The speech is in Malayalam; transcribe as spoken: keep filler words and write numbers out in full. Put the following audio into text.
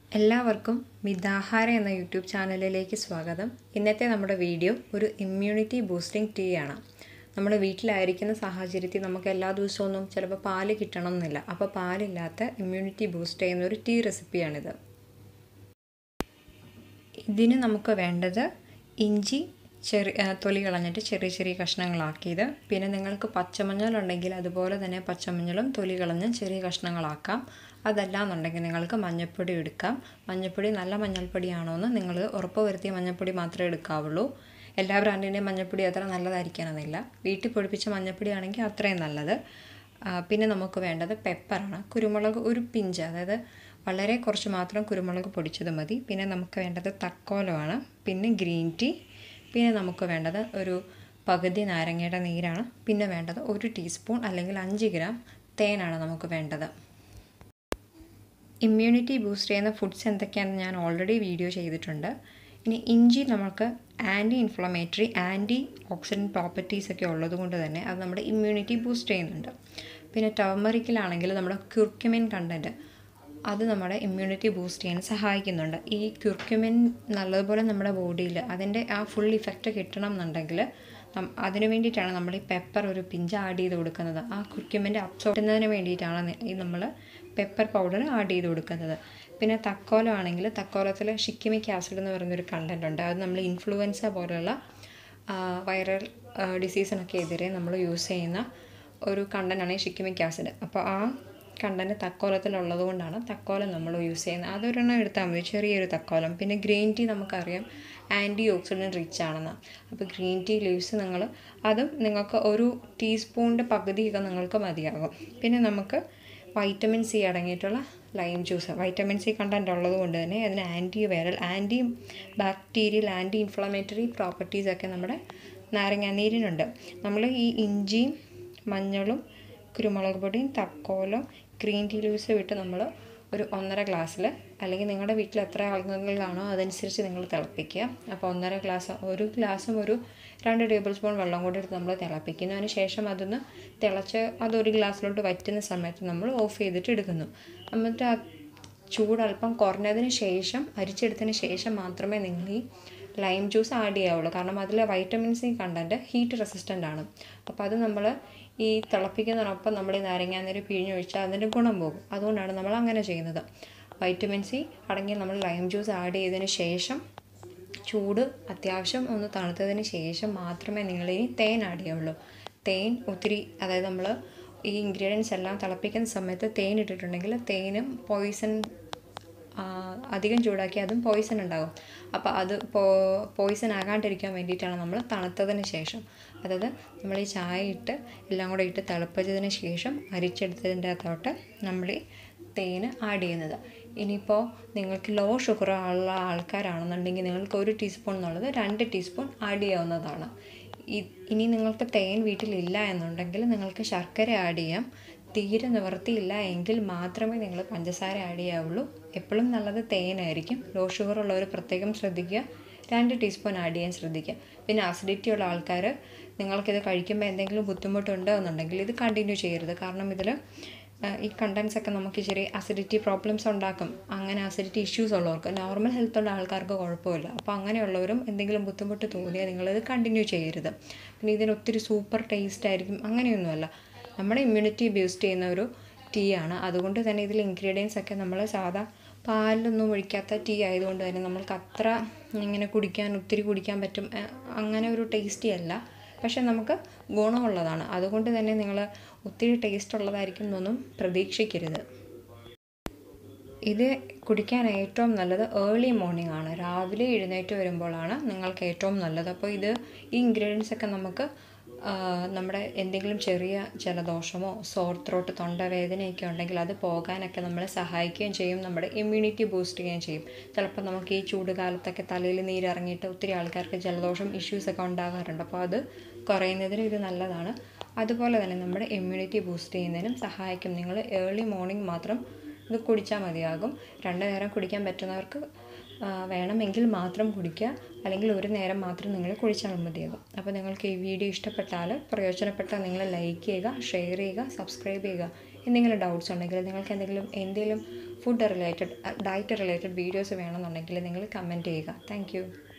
എല്ലാവർക്കും മിതാഹാര എന്ന യൂട്യൂബ് ചാനലിലേക്ക് സ്വാഗതം. ഇന്നത്തെ നമ്മുടെ വീഡിയോ ഒരു ഇമ്മ്യൂണിറ്റി ബൂസ്റ്റിംഗ് ടീ ആണ്. നമ്മൾ വീട്ടിലായിരിക്കുന്ന സാഹചര്യത്തിൽ നമുക്ക് എല്ലാ ദിവസമൊന്നും ചിലപ്പോൾ പാല് കിട്ടണം എന്നില്ല. അപ്പോൾ പാലില്ലാത്ത ഇമ്മ്യൂണിറ്റി ബൂസ്റ്റ് ചെയ്യുന്ന ഒരു ടീ റെസിപ്പിയാണിത്. ഇതിന് നമുക്ക് വേണ്ടത് ഇഞ്ചി ചെറിയ തൊലി കളഞ്ഞിട്ട് ചെറിയ ചെറിയ കഷ്ണങ്ങളാക്കിയത്, പിന്നെ നിങ്ങൾക്ക് പച്ചമഞ്ഞളുണ്ടെങ്കിൽ അതുപോലെ തന്നെ പച്ചമഞ്ഞളും തൊലി കളഞ്ഞ് ചെറിയ കഷ്ണങ്ങളാക്കാം. അതല്ല എന്നുണ്ടെങ്കിൽ നിങ്ങൾക്ക് മഞ്ഞൾപ്പൊടി എടുക്കാം. മഞ്ഞൾപ്പൊടി നല്ല മഞ്ഞൾപ്പൊടിയാണോ എന്ന് നിങ്ങൾ ഉറപ്പ് വരുത്തിയ മഞ്ഞൾപ്പൊടി മാത്രമേ എടുക്കാവുള്ളൂ. എല്ലാ ബ്രാൻഡിൻ്റെയും മഞ്ഞൾപ്പൊടി അത്ര നല്ലതായിരിക്കണമെന്നില്ല. വീട്ടിൽ പൊടിപ്പിച്ച മഞ്ഞൾപ്പൊടി ആണെങ്കിൽ അത്രയും നല്ലത്. പിന്നെ നമുക്ക് വേണ്ടത് പെപ്പറാണ്. കുരുമുളക് ഒരു പിഞ്ച്, അതായത് വളരെ കുറച്ച് മാത്രം കുരുമുളക് പൊടിച്ചത് മതി. പിന്നെ നമുക്ക് വേണ്ടത് തക്കോലമാണ്. പിന്നെ ഗ്രീൻ ടീ. പിന്നെ നമുക്ക് വേണ്ടത് ഒരു പകുതി നാരങ്ങയുടെ നീരാണ്. പിന്നെ വേണ്ടത് ഒരു ടീസ്പൂൺ അല്ലെങ്കിൽ അഞ്ച് ഗ്രാം തേനാണ് നമുക്ക് വേണ്ടത്. ഇമ്മ്യൂണിറ്റി ബൂസ്റ്റ് ചെയ്യുന്ന ഫുഡ്സ് എന്തൊക്കെയാണെന്ന് ഞാൻ ഓൾറെഡി വീഡിയോ ചെയ്തിട്ടുണ്ട്. ഇനി ഇഞ്ചി നമുക്ക് anti inflammatory, antioxidant properties ഒക്കെ ഉള്ളത് കൊണ്ട് തന്നെ അത് നമ്മുടെ ഇമ്മ്യൂണിറ്റി ബൂസ്റ്റ് ചെയ്യുന്നുണ്ട്. പിന്നെ ടർമറിക്കിലാണെങ്കിൽ നമ്മുടെ ക്യുർക്യുമിൻ കണ്ടൻറ്റ് അത് നമ്മുടെ ഇമ്മ്യൂണിറ്റി ബൂസ്റ്റ് ചെയ്യാൻ സഹായിക്കുന്നുണ്ട്. ഈ ക്യുർക്യുമിൻ നല്ലതുപോലെ നമ്മുടെ ബോഡിയിൽ അതിൻ്റെ ആ ഫുൾ ഇഫക്റ്റ് കിട്ടണം എന്നുണ്ടെങ്കിൽ അതിന് വേണ്ടിയിട്ടാണ് നമ്മൾ ഈ പെപ്പർ ഒരു പിഞ്ച് ആഡ് ചെയ്ത് കൊടുക്കുന്നത്. ആ ക്യുർക്യുമിൻ്റെ അബ്സോർബ് വേണ്ടിയിട്ടാണ് ഈ നമ്മൾ പെപ്പർ പൗഡർ ആഡ് ചെയ്ത് കൊടുക്കുന്നത്. പിന്നെ തക്കോലം ആണെങ്കിൽ തക്കോലത്തിൽ ഷിക്കിമിക് ആസിഡ് എന്ന് പറയുന്നൊരു കണ്ടൻറ്റ് ഉണ്ട്. അത് നമ്മൾ ഇൻഫ്ലുവൻസ പോലുള്ള വൈറൽ ഡിസീസിനൊക്കെ എതിരെ നമ്മൾ യൂസ് ചെയ്യുന്ന ഒരു കണ്ടൻ്റാണ് ഈ ഷിക്കിമിക് ആസിഡ്. അപ്പോൾ ആ കണ്ടൻറ്റ് തക്കോലത്തിലുള്ളത് കൊണ്ടാണ് തക്കോലം നമ്മൾ യൂസ് ചെയ്യുന്നത്. അതൊരെണ്ണം എടുത്താൽ മതി, ചെറിയൊരു തക്കോലം. പിന്നെ ഗ്രീൻ ടീ നമുക്കറിയാം ആൻറ്റി ഓക്സിഡൻറ്റ് റിച്ച് ആണെന്ന്. അപ്പോൾ ഗ്രീൻ ടീ ലീവ്സ് നിങ്ങൾ അതും നിങ്ങൾക്ക് ഒരു ടീസ്പൂണിൻ്റെ പകുതിയൊക്കെ നിങ്ങൾക്ക് മതിയാകും. പിന്നെ നമുക്ക് വൈറ്റമിൻ സി അടങ്ങിയിട്ടുള്ള lime juice. Vitamin C content ഉള്ളത് കൊണ്ട് തന്നെ അതിന് antiviral, antibacterial, anti inflammatory പ്രോപ്പർട്ടീസൊക്കെ നമ്മുടെ നാരങ്ങാനീരിനുണ്ട്. നമ്മൾ ഈ ഇഞ്ചിയും മഞ്ഞളും കുരുമുളക് പൊടിയും തക്കോലും ഗ്രീൻ ടീ ലീവ്സ് വിട്ട് നമ്മൾ ഒരു ഒന്നര ഗ്ലാസ്സിൽ, അല്ലെങ്കിൽ നിങ്ങളുടെ വീട്ടിൽ എത്ര ആളുകളാണോ അതനുസരിച്ച് നിങ്ങൾ തിളപ്പിക്കുക. അപ്പോൾ ഒന്നര ഗ്ലാസ്, ഒരു ഗ്ലാസ്സും ഒരു രണ്ട് ടേബിൾ സ്പൂൺ വെള്ളം കൂടി എടുത്ത് നമ്മൾ തിളപ്പിക്കുന്നു. അതിന് ശേഷം അതൊന്ന് തിളച്ച് അതൊരു ഗ്ലാസ്സിലോട്ട് വറ്റുന്ന സമയത്ത് നമ്മൾ ഓഫ് ചെയ്തിട്ട് എടുക്കുന്നു. എന്നിട്ട് ആ ചൂട് അല്പം കുറഞ്ഞതിന് ശേഷം അരിച്ചെടുത്തതിന് ശേഷം മാത്രമേ നിങ്ങൾ ഈ ലൈം ജ്യൂസ് ആഡ് ചെയ്യാവുള്ളൂ. കാരണം അതിൽ vitamin C content heat resistant ആണ്. അപ്പോൾ അത് നമ്മൾ ഈ തിളപ്പിക്കുന്നതിനൊപ്പം നമ്മൾ ഈ നാരങ്ങാനീര് പിഴിഞ്ഞൊഴിച്ചാൽ അതിൻ്റെ ഗുണം പോകും. അതുകൊണ്ടാണ് നമ്മൾ അങ്ങനെ ചെയ്യുന്നത്. വൈറ്റമിൻ സി അടങ്ങിയ നമ്മൾ ലൈം ജ്യൂസ് ആഡ് ചെയ്തതിന് ശേഷം ചൂട് അത്യാവശ്യം ഒന്ന് തണുത്തതിന് ശേഷം മാത്രമേ നിങ്ങൾ ഇനി തേൻ ആഡ് ചെയ്യാവുള്ളൂ. തേൻ ഒത്തിരി, അതായത് നമ്മൾ ഈ ഇൻഗ്രീഡിയൻസ് എല്ലാം തിളപ്പിക്കുന്ന സമയത്ത് തേൻ ഇട്ടിട്ടുണ്ടെങ്കിൽ തേനും പോയിസൺ, അധികം ചൂടാക്കി അതും പോയിസൺ ഉണ്ടാകും. അപ്പോൾ അത് പോ പോയിസൺ ആകാണ്ടിരിക്കാൻ വേണ്ടിയിട്ടാണ് നമ്മൾ തണുത്തതിന് ശേഷം, അതായത് നമ്മൾ ഈ ചായ ഇട്ട് എല്ലാം കൂടെ ഇട്ട് തിളപ്പിച്ചതിന് ശേഷം അരിച്ചെടുത്തതിൻ്റെ അകത്തോട്ട് നമ്മൾ ഈ തേൻ ആഡ് ചെയ്യുന്നത്. ഇനിയിപ്പോൾ നിങ്ങൾക്ക് ലോ ഷുഗർ ഉള്ള ആൾക്കാരാണെന്നുണ്ടെങ്കിൽ നിങ്ങൾക്ക് ഒരു ടീസ്പൂൺ എന്നുള്ളത് രണ്ട് ടീസ്പൂൺ ആഡ് ചെയ്യാവുന്നതാണ്. ഇനി നിങ്ങൾക്ക് തേൻ വീട്ടിലില്ല എന്നുണ്ടെങ്കിൽ നിങ്ങൾക്ക് ശർക്കര ആഡ് ചെയ്യാം. തീരെ നിവൃത്തിയില്ല എങ്കിൽ മാത്രമേ നിങ്ങൾ പഞ്ചസാര ആഡ് ചെയ്യാവുള്ളൂ. എപ്പോഴും നല്ലത് തേനായിരിക്കും. ലോ ഷുഗർ ഉള്ളവർ പ്രത്യേകം ശ്രദ്ധിക്കുക, രണ്ട് ടീസ്പൂൺ ആഡ് ചെയ്യാൻ ശ്രദ്ധിക്കുക. പിന്നെ അസിഡിറ്റി ഉള്ള ആൾക്കാർ, നിങ്ങൾക്കിത് കഴിക്കുമ്പോൾ എന്തെങ്കിലും ബുദ്ധിമുട്ടുണ്ടോ എന്നുണ്ടെങ്കിൽ ഇത് കണ്ടിന്യൂ ചെയ്യരുത്. കാരണം ഇതിൽ ഈ കണ്ടൻസ് ഒക്കെ നമുക്ക് ഇച്ചിരി അസിഡിറ്റി പ്രോബ്ലംസ് ഉണ്ടാക്കും. അങ്ങനെ അസിഡിറ്റി ഇഷ്യൂസ് ഉള്ളവർക്ക്, നോർമൽ ഹെൽത്ത് ഉള്ള ആൾക്കാർക്ക് കുഴപ്പമില്ല. അപ്പോൾ അങ്ങനെയുള്ളവരും എന്തെങ്കിലും ബുദ്ധിമുട്ട് തോന്നിയാൽ നിങ്ങളിത് കണ്ടിന്യൂ ചെയ്യരുത്. പിന്നെ ഇതിന് ഒത്തിരി സൂപ്പർ ടേസ്റ്റ് ആയിരിക്കും, അങ്ങനെയൊന്നുമല്ല. നമ്മുടെ ഇമ്മ്യൂണിറ്റി ബൂസ്റ്റ് ചെയ്യുന്ന ഒരു ടീ ആണ്. അതുകൊണ്ട് തന്നെ ഇതിൽ ഇൻഗ്രീഡിയൻസ് ഒക്കെ നമ്മൾ സാധാ പാലിലൊന്നും ഒഴിക്കാത്ത ടീ ആയതുകൊണ്ട് തന്നെ നമ്മൾക്ക് അത്ര ഇങ്ങനെ കുടിക്കാൻ ഒത്തിരി കുടിക്കാൻ പറ്റും അങ്ങനെ ഒരു ടേസ്റ്റി അല്ല. പക്ഷെ നമുക്ക് ഗുണമുള്ളതാണ്. അതുകൊണ്ട് തന്നെ നിങ്ങൾ ഒത്തിരി ടേസ്റ്റ് ഉള്ളതായിരിക്കും എന്നൊന്നും പ്രതീക്ഷിക്കരുത്. ഇത് കുടിക്കാൻ ഏറ്റവും നല്ലത് ഏർലി മോർണിംഗ് ആണ്. രാവിലെ എഴുന്നേറ്റ് വരുമ്പോഴാണ് നിങ്ങൾക്ക് ഏറ്റവും നല്ലത്. അപ്പോൾ ഇത് ഈ ഇൻഗ്രീഡിയൻസ് ഒക്കെ നമുക്ക് നമ്മുടെ എന്തെങ്കിലും ചെറിയ ജലദോഷമോ സോർ ത്രോട്ട്, തൊണ്ടവേദനയൊക്കെ ഉണ്ടെങ്കിൽ അത് പോകാനൊക്കെ നമ്മളെ സഹായിക്കുകയും ചെയ്യും, നമ്മുടെ ഇമ്മ്യൂണിറ്റി ബൂസ്റ്റ് ചെയ്യുകയും ചെയ്യും. ചിലപ്പോൾ നമുക്ക് ഈ ചൂട് കാലത്തൊക്കെ തലയിൽ നീരിറങ്ങിയിട്ട് ഒത്തിരി ആൾക്കാർക്ക് ജലദോഷം ഇഷ്യൂസൊക്കെ ഉണ്ടാകാറുണ്ട്. അപ്പോൾ അത് കുറയുന്നതിന് ഇത് നല്ലതാണ്. അതുപോലെ തന്നെ നമ്മുടെ ഇമ്മ്യൂണിറ്റി ബൂസ്റ്റ് ചെയ്യുന്നതിനും സഹായിക്കും. നിങ്ങൾ ഏർലി മോർണിംഗ് മാത്രം ഇത് കുടിച്ചാൽ മതിയാകും. രണ്ട് നേരം കുടിക്കാൻ പറ്റുന്നവർക്ക് വേണമെങ്കിൽ മാത്രം കുടിക്കുക, അല്ലെങ്കിൽ ഒരു നേരം മാത്രം നിങ്ങൾ കുടിച്ചാൽ മതിയാകും. അപ്പോൾ നിങ്ങൾക്ക് ഈ വീഡിയോ ഇഷ്ടപ്പെട്ടാൽ, പ്രയോജനപ്പെട്ടാൽ നിങ്ങൾ ലൈക്ക് ചെയ്യുക, ഷെയർ ചെയ്യുക, സബ്സ്ക്രൈബ് ചെയ്യുക. എന്തെങ്കിലും ഡൗട്ട്സ് ഉണ്ടെങ്കിൽ, നിങ്ങൾക്ക് എന്തെങ്കിലും എന്തെങ്കിലും food related diet related videos വേണമെന്നുണ്ടെങ്കിൽ നിങ്ങൾ കമൻറ്റ് ചെയ്യുക. Thank U.